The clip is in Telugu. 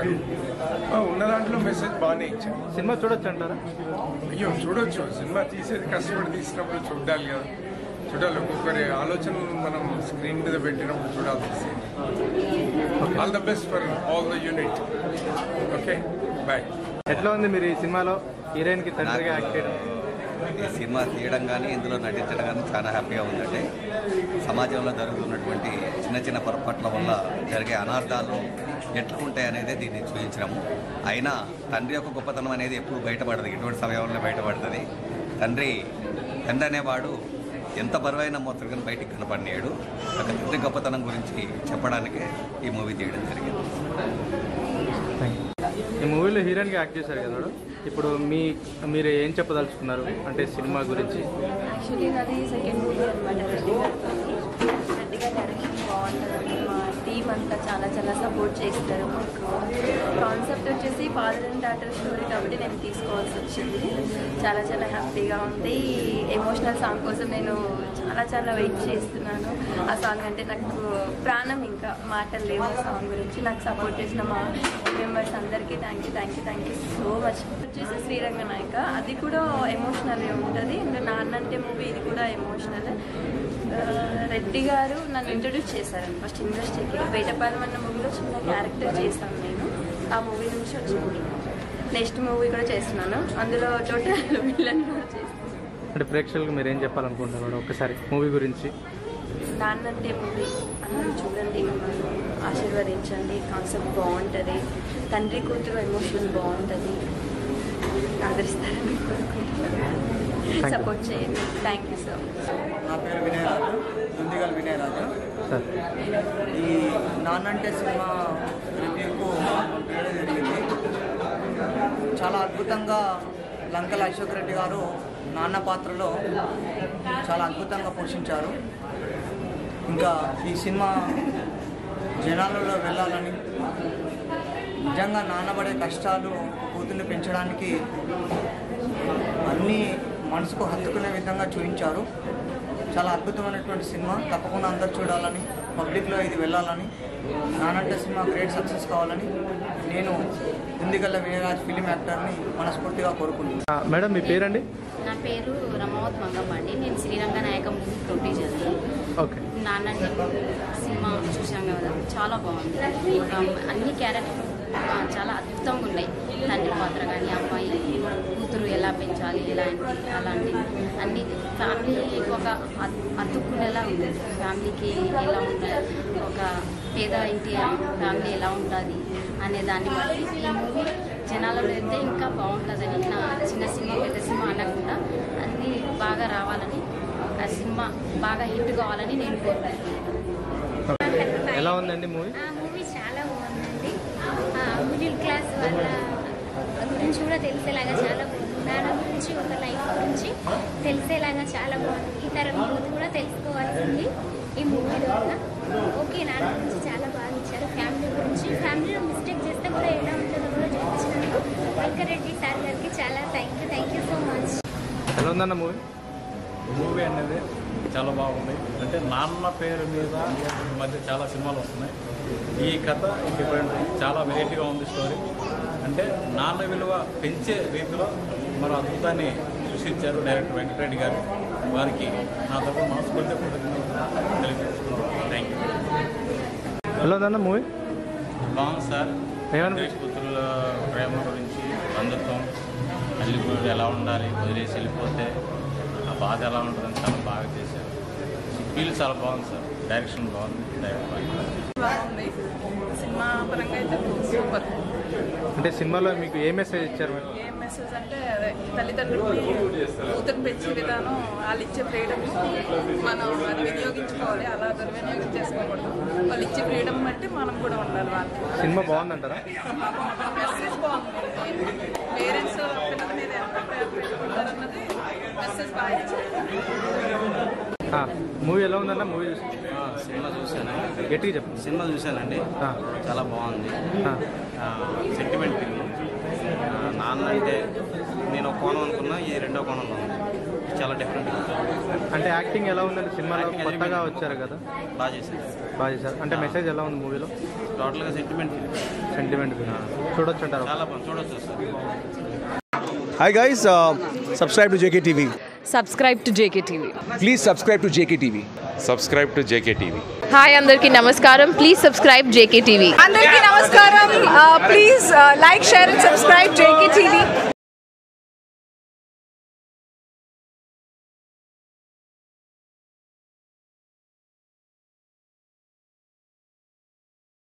ఉన్న దాంట్లో మెసేజ్ బాగానే ఇచ్చారు. సినిమా చూడొచ్చు అంటారా? అయ్యో చూడొచ్చు, సినిమా తీసేది కష్టపడి తీసినప్పుడు చూడాలి కదా, చూడాలి. ఒక్కొక్కరి ఆలోచనలు మనం స్క్రీన్ మీద పెట్టినప్పుడు చూడాల్సి. All the best for all the unit. Okay, bye. ఎట్లా ఉంది మీరు ఈ సినిమాలో హీరోయిన్కి తండ్రిగా యాక్ట్ చేయడం? ఈ సినిమా తీయడం కానీ ఇందులో నటించడం కానీ చాలా హ్యాపీగా ఉందంటే, సమాజంలో జరుగుతున్నటువంటి చిన్న చిన్న పొరపాట్ల వల్ల జరిగే అనార్థాలు ఎట్లా ఉంటాయి అనేది దీన్ని చూపించడము. అయినా తండ్రి యొక్క గొప్పతనం అనేది ఎప్పుడు బయటపడదు, ఇటువంటి సమయంలో బయటపడుతుంది. తండ్రి అనేవాడు ఎంత బరువైన మొత్తం బయటికి కనపడినాడు. ఒక తండ్రి గొప్పతనం గురించి చెప్పడానికే ఈ మూవీ తీయడం జరిగింది. ఈ మూవీలో హీరోయిన్గా యాక్ట్ చేశారు కదా మేడం, ఇప్పుడు మీరు ఏం చెప్పదలుచుకున్నారు అంటే సినిమా గురించి? యాక్చువల్లీ నాది సెకండ్ మూవీ అనమాట. రెడ్డిగా డైరెక్షన్ బాగుంటుంది. మా టీం అంతా చాలా చాలా సపోర్ట్ చేస్తారు. మాకు కాన్సెప్ట్ వచ్చేసి ఫాదర్ అండ్ డాటర్ స్టోరీ కాబట్టి నేను తీసుకోవాల్సి వచ్చింది. చాలా చాలా హ్యాపీగా ఉంది. ఎమోషనల్ సాంగ్ కోసం నేను చాలా చాలా వెయిట్ చేస్తున్నాను. ఆ సాంగ్ అంటే నాకు ప్రాణం, ఇంకా మాటలు లేవు ఆ సాంగ్ గురించి. నాకు సపోర్ట్ చేసిన మా మెంబర్స్ అందరికీ థ్యాంక్ యూ సో మచ్. వచ్చేసి శ్రీరంగ నాయక, అది కూడా ఎమోషనల్ ఉంటుంది. ఇంకా నాన్నంటే మూవీ ఇది కూడా ఎమోషనల్. రెడ్డి గారు నన్ను ఇంట్రడ్యూస్ చేశారు ఫస్ట్ ఇండస్ట్రీకి. వేటపాలెం అన్న మూవీలో చిన్న క్యారెక్టర్ చేశాను నేను. ఆ మూవీ నుంచి వచ్చింది. నెక్స్ట్ మూవీ కూడా చేస్తున్నాను, అందులో టోటల్ విలన్ కూడా చేస్తున్నాను. అంటే ప్రేక్షకులకు మీరు ఏం చెప్పాలనుకుంటున్నారు ఒక్కసారి మూవీ గురించి? నాన్నంటే మూవీ అందరూ చూడండి, ఆశీర్వదించండి. కాన్సెప్ట్ బాగుంటుంది, తండ్రి కూతురు ఎమోషన్ బాగుంటుంది. ఆదరిస్తారని కోరుకుంటున్నాను, సపోర్ట్ చేయండి. Thank you so much. నా పేరు వినయరాజు, దుందిగల్ వినయరాజు. ఈ నాన్నంటే సినిమా రివ్యూకు వేయడం జరిగింది. చాలా అద్భుతంగా లంకల అశోక్ రెడ్డి గారు నాన్న పాత్రలో చాలా అద్భుతంగా పోషించారు. ఇంకా ఈ సినిమా జనాలలో వెళ్ళాలని, నిజంగా నాన్నబడే కష్టాలు కూతుర్ని పెంచడానికి అన్నీ మనసుకు హత్తుకునే విధంగా చూపించారు. చాలా అద్భుతమైనటువంటి సినిమా. తప్పకుండా అందరు చూడాలని, పబ్లిక్లో ఇది వెళ్ళాలని, నానంటే సినిమా గ్రేట్ సక్సెస్ కావాలని నేను దుందిగల్ల వినయరాజ్ ఫిలిం యాక్టర్ని మనస్ఫూర్తిగా కోరుకుంటున్నాను. మేడం మీ పేరండి? నా పేరు రమావత్ మంగమ్మ అండి. నేను శ్రీరంగ నాయక మూవీ ప్రొడ్యూసర్ని. ఓకే. నాన్నంటే సినిమా చూసాం కదా, చాలా బాగుంది. ఇంకా అన్ని క్యారెక్టర్లు చాలా అద్భుతంగా ఉన్నాయి. తండ్రి పాత్ర కానీ, అమ్మాయి కూతురు ఎలా పెంచాలి, అలాంటి అన్ని ఫ్యామిలీ ఒక అతుక్కునేలా ఉంది. ఫ్యామిలీకి ఎలా ఉంటుంది, ఒక పేద ఇంటి ఫ్యామిలీ ఎలా ఉంటుంది అనే దాన్ని బట్టి ఈ మూవీ జనాలలో వెళ్తే ఇంకా బాగుంటుందని, నా చిన్న సినిమా పెద్ద సినిమా అనకుండా అన్నీ బాగా రావాలని, ఆ సినిమా బాగా హిట్ కావాలని నేను కోరుకుంటున్నాను. ఎలా ఉందండి మూవీ? మూవీ చాలా బాగుందండి. మిడిల్ క్లాస్ వాళ్ళ గురించి కూడా తెలిసేలాగా చాలా బాగుంది. నాన్న గురించి, ఒక లైఫ్ గురించి తెలిసేలాగా చాలా బాగుంది. ఈ తరం యూత్ కూడా తెలుసుకోవాల్సింది ఈ మూవీ ద్వారా. ఓకే, నాన్న గురించి చాలా బాగా ఇచ్చారు. ఫ్యామిలీ గురించి, ఫ్యామిలీలో మిస్టేక్ చేస్తే కూడా ఎలా ఉంటుందో కూడా చూపించినందుకు వెంకరెడ్డి సార్ గారికి చాలా థ్యాంక్ యూ సో మచ్. ఎలా ఉందన్న మూవీ అనేది చాలా బాగుంది. అంటే నాన్న పేరు మీద ఈ మధ్య చాలా సినిమాలు వస్తున్నాయి. ఈ కథ డిఫరెంట్, చాలా వెరైటీగా ఉంది స్టోరీ. అంటే నాన్న విలువ పెంచే రీతిలో మరో అద్భుతాన్ని సృష్టించారు డైరెక్టర్ వెంకటరెడ్డి గారు. వారికి నా తరఫున మనస్ఫూర్తిగా తెలియజేస్తున్నాను. Thank you. ఎలా ఉందన్న మూవీ? బాగుంది సార్. కూతురుల ప్రేమ గురించి, బంధుత్వం, తల్లిదండ్రులు ఎలా ఉండాలి, వదిలేసి వెళ్ళిపోతే ఆ బాధ ఎలా ఉంటుందని చాలా బాగా చేశారు. ఫీల్ చాలా బాగుంది సార్. డైరెక్షన్ బాగుంది, బాగుంది. సినిమా పరంగా అయితే సూపర్. అంటే సినిమాలో మీకు ఏ మెసేజ్ ఇచ్చారు? ఏ మెసేజ్ అంటే తల్లిదండ్రులు కూతురు పెంచే విధానం, వాళ్ళు ఇచ్చే ఫ్రీడమ్ మనం అది వినియోగించుకోవాలి, అలా దుర్వినియోగం చేసుకోకూడదు. వాళ్ళు ఇచ్చే ఫ్రీడమ్ బట్టి మనం కూడా ఉండాలి. వాళ్ళు సినిమా బాగుందంటారా? మెసేజ్ బాగుంది. పేరెంట్స్ పిల్లల మీద ఎంత పెట్టుకుంటారన్నది మెసేజ్ బాగా ఇచ్చారు. మూవీ ఎలా ఉందన్న? మూవీ చూసి సినిమా చూశాను. గట్టిగా చెప్పండి. సినిమా చూశానండి, చాలా బాగుంది. Sentiment film. నాన్న అంటే నేను ఒక కోణం అనుకున్నా, ఈ రెండో కోణంలో ఉంది. చాలా డిఫరెంట్గా అంటే యాక్టింగ్ ఎలా ఉందండి సినిమాలో? కొత్తగా వచ్చారు కదా, బాగా చేశారు. బాగా చేశారు. అంటే మెసేజ్ ఎలా ఉంది మూవీలో? టోటల్గా సెంటిమెంట్ చూడొచ్చు అంటారు. చాలా బాగుంది, చూడొచ్చు sir. Hi guys, subscribe to JKTV. Subscribe to JKTV. Please subscribe to JKTV. Subscribe to JKTV. Hi, andarki namaskaram. Please subscribe JKTV. Andarki namaskaram. Please like, share and subscribe JKTV.